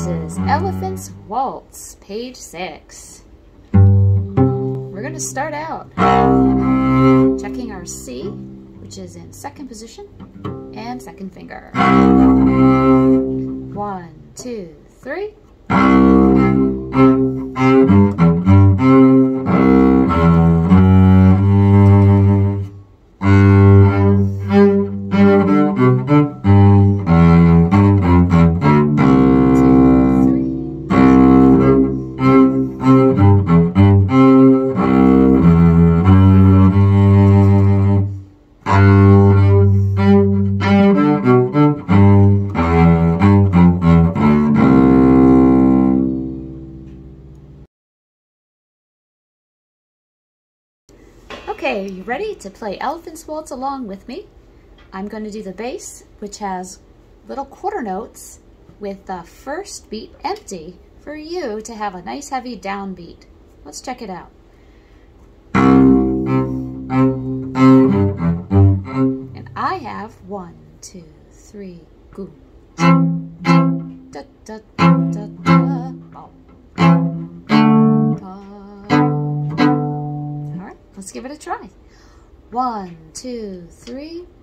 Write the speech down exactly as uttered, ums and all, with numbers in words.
This is Elephant's Waltz, page six. We're going to start out checking our C, which is in second position, and second finger. One, two, three. Okay, are you ready to play Elephant's Waltz along with me? I'm going to do the bass, which has little quarter notes with the first beat empty for you to have a nice heavy downbeat. Let's check it out. And I have one, two, three, go. Da, da, da, da, da. Oh. Let's give it a try. One, two, three.